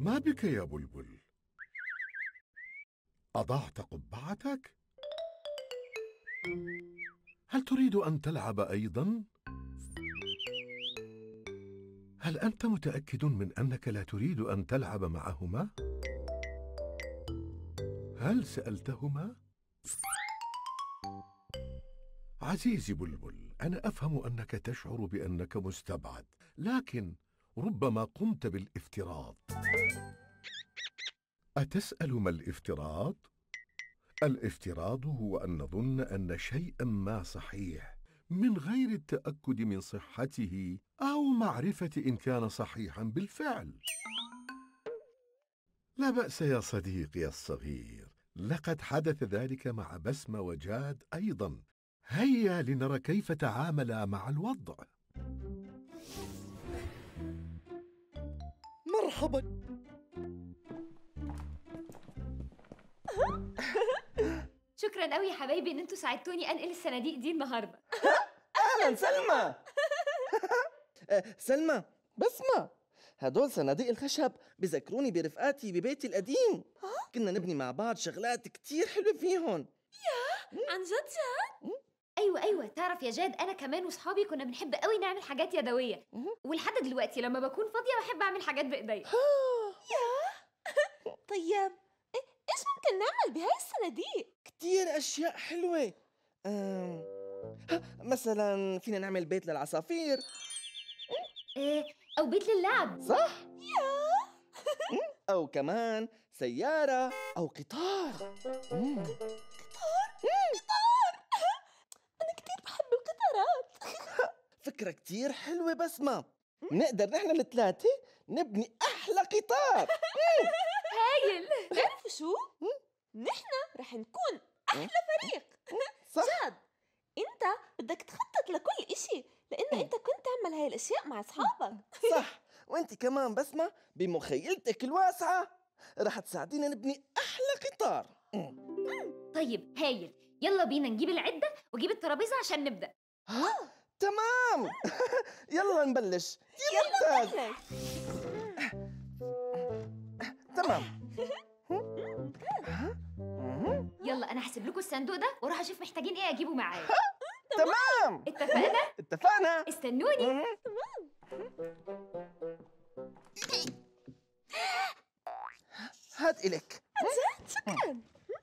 ما بك يا بلبل؟ أضعت قبعتك؟ هل تريد أن تلعب أيضا؟ هل أنت متأكد من أنك لا تريد أن تلعب معهما؟ هل سألتهما؟ عزيزي بلبل، أنا أفهم أنك تشعر بأنك مستبعد، لكن ربما قمت بالافتراض. أتسأل ما الافتراض؟ الافتراض هو أن نظن أن شيئا ما صحيح من غير التأكد من صحته أو معرفة إن كان صحيحا بالفعل. لا بأس يا صديقي الصغير، لقد حدث ذلك مع بسمة وجاد أيضا. هيا لنرى كيف تعاملا مع الوضع. مرحبا. شكرا قوي يا حبايبي ان انتوا ساعدتوني انقل الصناديق دي النهارده. اهلا سلمى. سلمى، بسمة، هدول صناديق الخشب بذكروني برفقاتي ببيتي القديم. كنا نبني مع بعض شغلات كتير حلوة فيهم. عن جد جد؟ ايوه تعرف يا جاد، انا كمان واصحابي كنا بنحب قوي نعمل حاجات يدويه، ولحد دلوقتي لما بكون فاضيه بحب اعمل حاجات بايديا. طيب ايش ممكن نعمل بهاي الصناديق؟ كتير اشياء حلوة. مثلا فينا نعمل بيت للعصافير. او بيت للعب. صح. او كمان سيارة او قطار. انا كتير بحب القطارات. فكرة كتير حلوة بسمة. نقدر نحن الثلاثة نبني أحلى قطار. هايل. تعرفوا شو؟ نحن رح نكون أحلى فريق. صح. جاد، أنت بدك تخطط لكل إشي، لأنه أنت كنت تعمل هاي الأشياء مع أصحابك. صح، وأنت كمان بسمة بمخيلتك الواسعة رح تساعدينا نبني أحلى قطار. طيب هايل، يلا بينا نجيب العدة وجيب الترابيزة عشان نبدأ. تمام. يلا نبلش. يلا ممتاز. بلش. تمام. يلا أنا هحسب لكم الصندوق ده وأروح أشوف محتاجين إيه أجيبه معايا. تمام. اتفقنا؟ اتفقنا. استنوني. هات إلك. شكرا.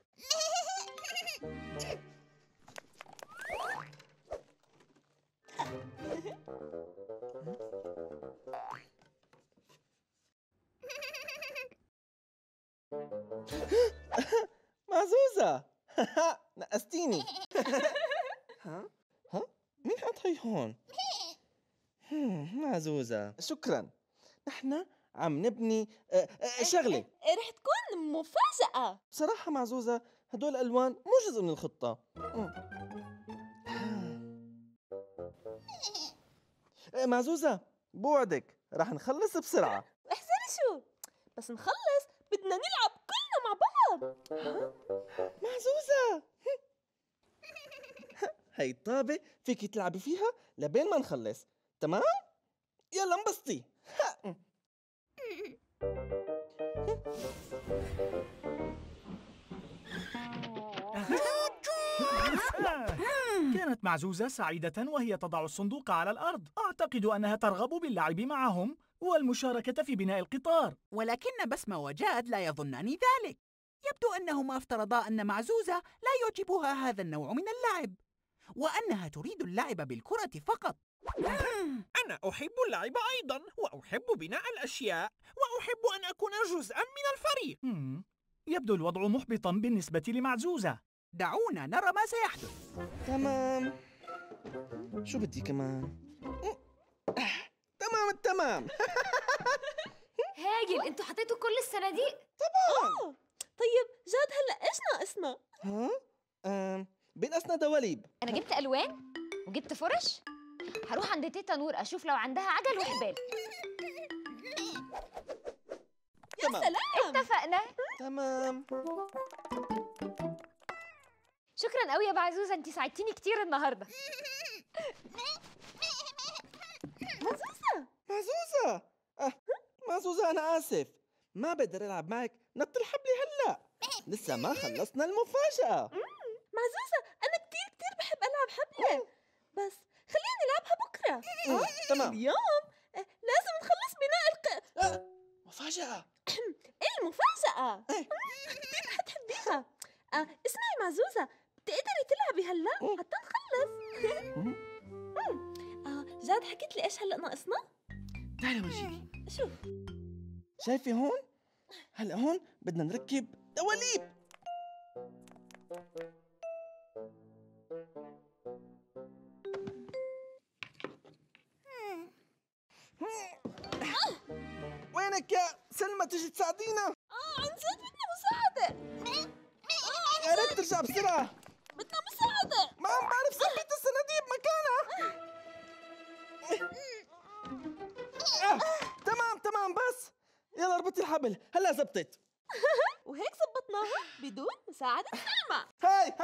معزوزة. نقستيني. ها؟ مين حط هي هون؟ معزوزة، شكرا. نحن عم نبني شغلة رح تكون مفاجأة. بصراحة. معزوزة، هدول الألوان مو جزء من الخطة. معزوزة، بوعدك رح نخلص بسرعة. احذري شو، بس نخلص بدنا نلعب كلنا مع بعض. معزوزة. هاي الطابة فيك تلعبي فيها لبين ما نخلص، تمام؟ يلا انبسطي. كانت معزوزة سعيدة وهي تضع الصندوق على الأرض. أعتقد أنها ترغب باللعب معهم والمشاركة في بناء القطار. ولكن بسمة وجاد لا يظنان ذلك. يبدو أنهما افترضا أن معزوزة لا يعجبها هذا النوع من اللعب، وأنها تريد اللعب بالكرة فقط. أنا أحب اللعب أيضاً، وأحب بناء الأشياء، وأحب أن أكون جزءاً من الفريق. يبدو الوضع محبطاً بالنسبة لمعزوزة. دعونا نرى ما سيحدث. تمام. شو بدي كمان؟ تمام. هايل، انتوا حطيتوا كل الصناديق؟ طبعا. طيب جاد، هلا ايش ناقصنا؟ بنقصنا دواليب. أنا جبت ألوان وجبت فرش. هروح عند تيتا نور أشوف لو عندها عجل وحبال. يا سلام. اتفقنا. تمام. شكرا قوي يا بعزوزة، انتي ساعدتيني كتير النهاردة. معزوزة. معزوزة، أنا آسف. ما بقدر ألعب معك، نط الحبل هلأ. لسه ما خلصنا المفاجأة. معزوزة أنا كتير بحب ألعب حبل، بس خلينا نلعبها بكرة. تمام. اليوم لازم نخلص بناء مفاجأة. المفاجأة. كتير حتحبيها. اسمعي معزوزة، بتقدري تلعبي هلا حتى نخلص. جاد حكيت لي ايش هلا ناقصنا؟ تعالي ورجيكي. شوف شايفة هون؟ هلا هون بدنا نركب دواليب. وينك يا سلمى تيجي تساعدينا؟ عن جد بدنا مساعدة. يا ريت ترجع بسرعة. بدنا مساعدة. ما عم بعرف ثبت الصناديق مكانها. تمام بس. يلا اربطي الحبل، هلا زبطت. وهيك زبطناها بدون مساعدة سلمى. هاي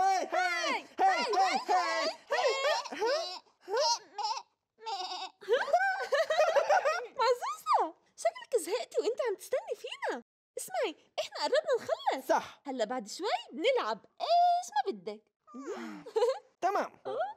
معزوزة شكلك زهقتي وانت عم تستني فينا. اسمعي احنا قربنا نخلص. صح. هلا بعد شوي بنلعب ايش ما بدك. تمام.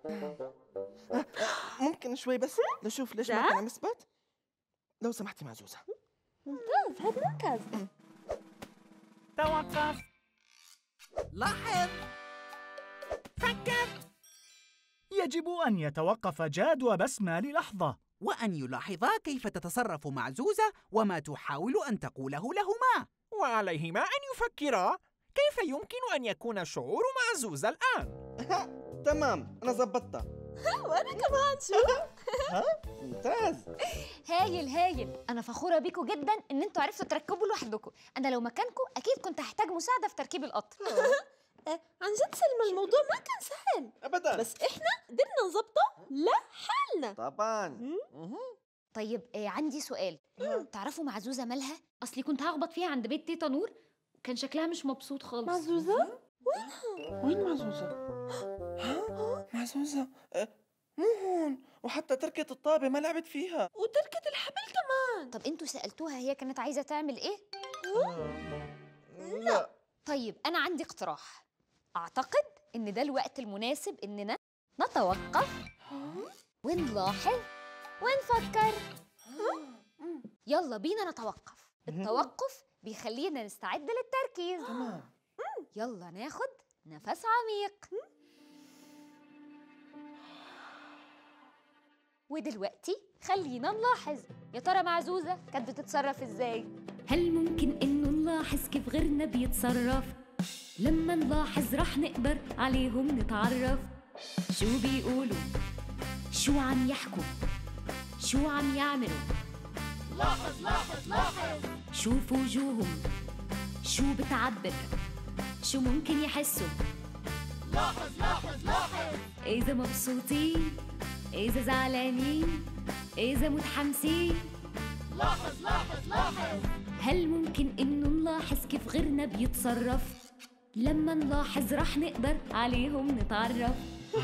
ممكن شوي بس نشوف ليش ما لا. كان عم يثبت؟ لو سمحتي معزوزة. ممتاز هذا مركز. توقف. لاحظ. فكر. يجب أن يتوقف جاد وبسمة للحظة. وأن يلاحظا كيف تتصرف معزوزة وما تحاول أن تقوله لهما. وعليهما أن يفكرا كيف يمكن أن يكون شعور معزوزة الآن. تمام أنا زبطتها. وانا كمان شو. ممتاز. هايل. انا فخوره بيكم جدا ان انتوا عرفتوا تركبوا لوحدكم. انا لو مكانكم اكيد كنت هحتاج مساعده في تركيب القطر. عن جد سلمى الموضوع ما كان سهل، أبدا. بس احنا قدرنا نظبطه لحالنا. طبعا. طيب عندي سؤال. تعرفوا معزوزه مالها؟ اصلي كنت هخبط فيها عند بيت تيتا نور وكان شكلها مش مبسوط خالص. معزوزة؟ وين معزوزة؟ معزوزة مو هون، وحتى تركة الطابة ما لعبت فيها. وتركة الحبل كمان. طب انتوا سالتوها هي كانت عايزه تعمل ايه؟ لا. طيب انا عندي اقتراح. اعتقد ان ده الوقت المناسب اننا نتوقف ونلاحظ ونفكر. يلا بينا نتوقف. التوقف بيخلينا نستعد للتركيز. تمام. يلا ناخد نفس عميق. ودلوقتي خلينا نلاحظ، يا ترى معزوزة كانت بتتصرف ازاي؟ هل ممكن انه نلاحظ كيف غيرنا بيتصرف؟ لما نلاحظ رح نقدر عليهم نتعرف. شو بيقولوا؟ شو عم يحكوا؟ شو عم يعملوا؟ لاحظ. شوف وجوههم شو بتعبر، شو ممكن يحسوا. لاحظ. إذا مبسوطين، إذا زعلانين، إذا متحمسين. لاحظ. هل ممكن إنه نلاحظ كيف غيرنا بيتصرف؟ لما نلاحظ رح نقدر عليهم نتعرف.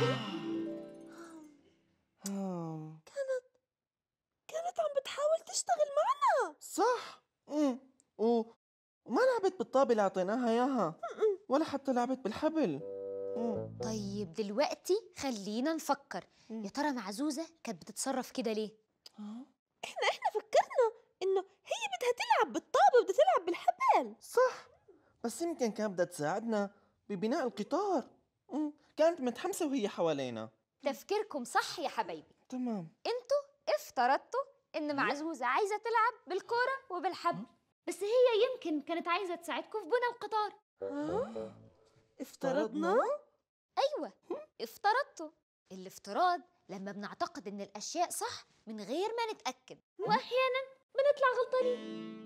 كانت عم بتحاول تشتغل معنا. صح. وما لعبت بالطابة اللي أعطيناها إياها، ولا حتى لعبت بالحبل. طيب دلوقتي خلينا نفكر، يا ترى معزوزة كانت بتتصرف كده ليه؟ احنا فكرنا انه هي بدها تلعب بالطابة وبدها تلعب بالحبل. صح، بس يمكن كانت بدها تساعدنا ببناء القطار. كانت متحمسة وهي حوالينا. تفكيركم صح يا حبايبي. تمام. انتوا افترضتوا ان معزوزة عايزة تلعب بالكورة وبالحبل، بس هي يمكن كانت عايزة تساعدكم في بناء القطار. افترضنا؟ ايوه، افترضتوا. الافتراض لما بنعتقد ان الاشياء صح من غير ما نتأكد، واحيانا بنطلع غلطانين.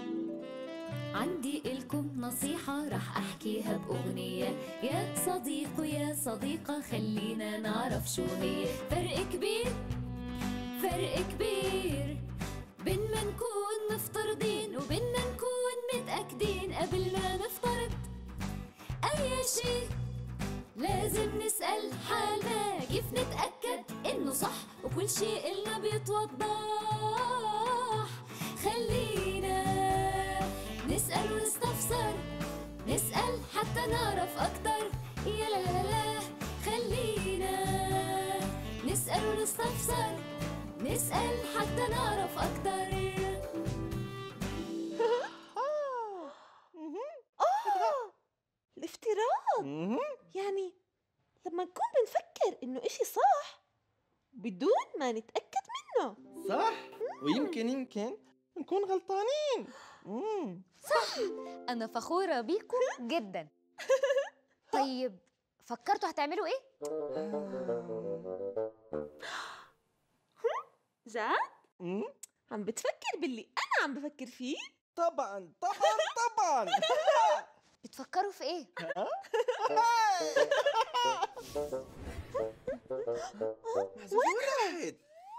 عندي إلكم نصيحة رح أحكيها بأغنية، يا صديق ويا صديقة خلينا نعرف شو هي. فرق كبير بين ما نكون مفترضين وبين ما نكون متأكدين. قبل ما نفترض أي شيء لازم نسأل حالنا كيف نتأكد إنه صح، وكل شيء إلنا بيتوضح. خلينا نسأل ونستفسر، نسأل حتى نعرف أكتر. يا لا لا لا خلينا نسأل ونستفسر، نسأل حتى نعرف أكتر. الافتراض يعني لما نكون بنفكر إنه إشي صح بدون ما نتأكد منه. صح، ويمكن نكون غلطانين. صح، أنا فخورة بيكم جدا. طيب فكرتوا هتعملوا إيه؟ جاد؟ عم بتفكر باللي أنا عم بفكر فيه؟ طبعا. بتفكروا في إيه؟ وين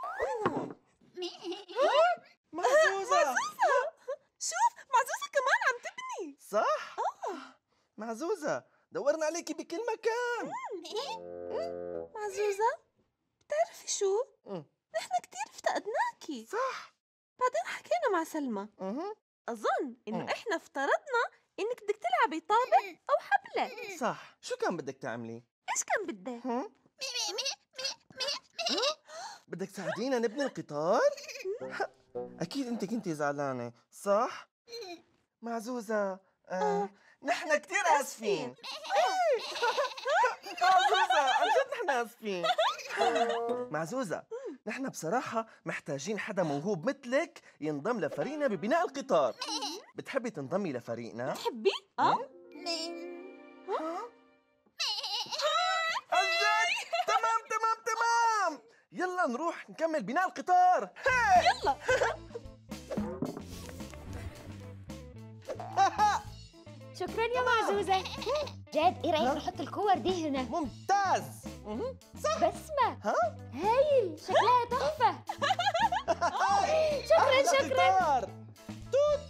معزوزة؟ شوف معزوزة كمان عم تبني. صح؟ معزوزة دورنا عليكي بكل مكان. معزوزة بتعرفي شو؟ نحن كتير افتقدناكي. صح. بعدين حكينا مع سلمى، أظن إنه إحنا افترضنا إنك بدك تلعبي طابة أو حبلة. صح، شو كان بدك تعملي؟ إيش كان بدك؟ بدك تساعدينا نبني القطار؟ أكيد أنت كنتي زعلانة، صح؟ معزوزة نحن كتير آسفين. معزوزة عن جد نحن آسفين. معزوزة نحن بصراحة محتاجين حدا موهوب مثلك ينضم لفريقنا ببناء القطار. بتحبي تنضمي لفريقنا؟ بتحبي؟ تمام. يلا نروح نكمل بناء القطار. يلا. شكرا يا معزوزة. جاد إيه رأيك نحط الكور دي هنا؟ ممتاز. بسمة هايل، شكلها تحفة. شكرا. توت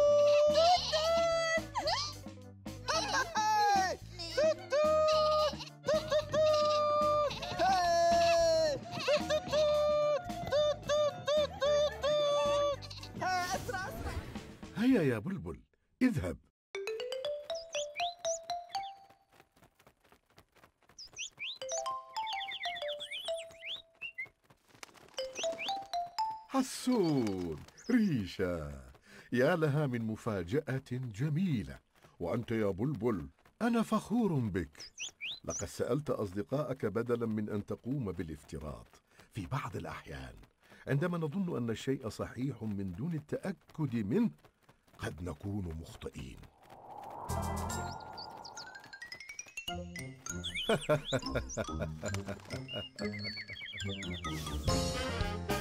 هيا يا بلبل اذهب. حسون، ريشة، يا لها من مفاجأة جميلة. وأنت يا بلبل أنا فخور بك. لقد سألت أصدقائك بدلا من أن تقوم بالافتراض. في بعض الأحيان عندما نظن أن الشيء صحيح من دون التأكد منه قد نكون مخطئين.